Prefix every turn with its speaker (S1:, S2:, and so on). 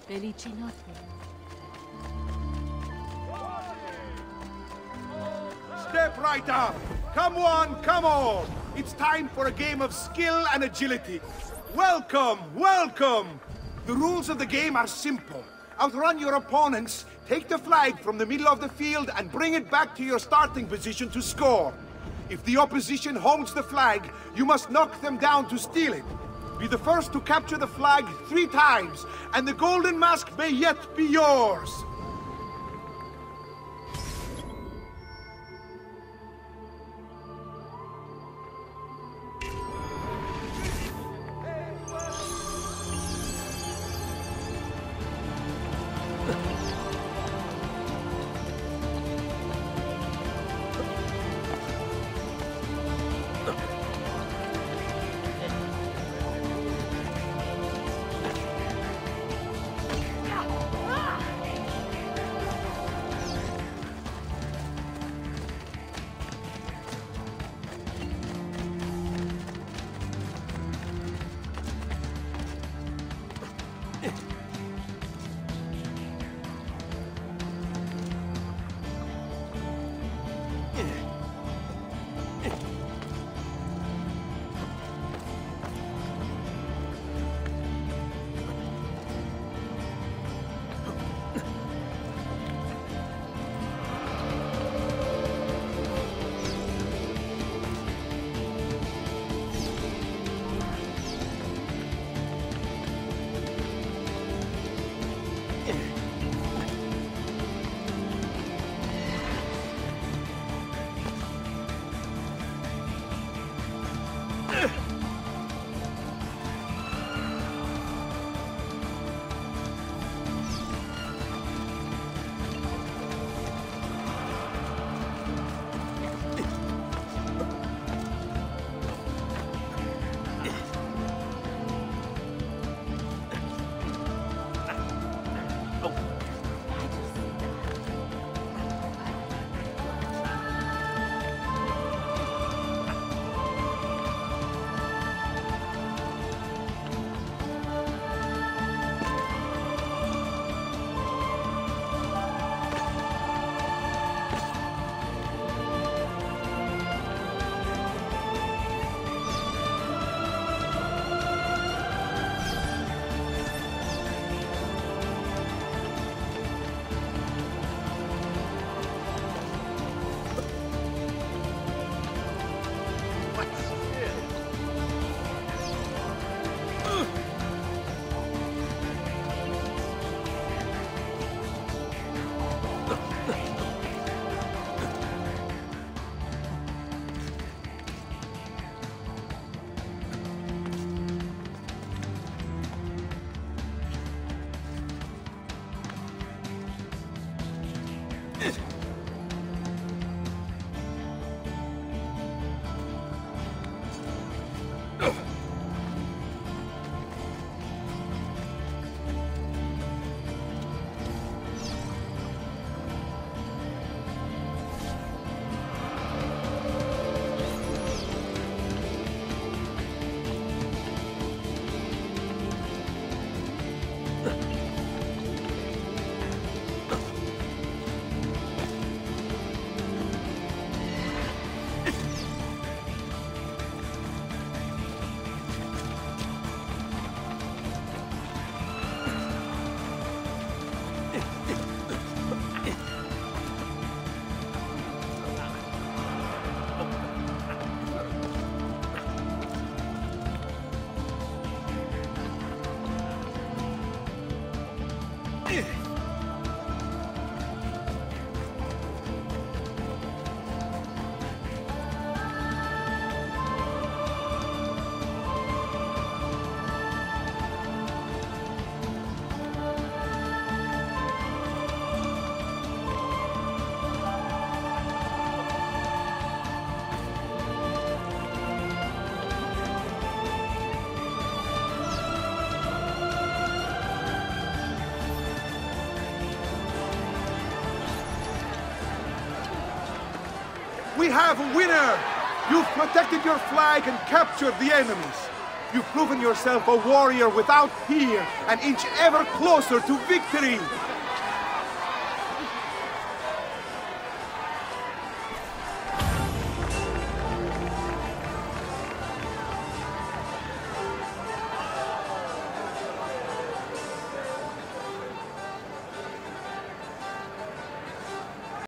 S1: Felici notte.
S2: Step right up! Come one, come all! It's time for a game of skill and agility. Welcome, welcome! The rules of the game are simple. Outrun your opponents, take the flag from the middle of the field and bring it back to your starting position to score. If the opposition holds the flag, you must knock them down to steal it. Be the first to capture the flag 3 times, and the golden mask may yet be yours! We have a winner! You've protected your flag and captured the enemies. You've proven yourself a warrior without fear, an inch ever closer to victory.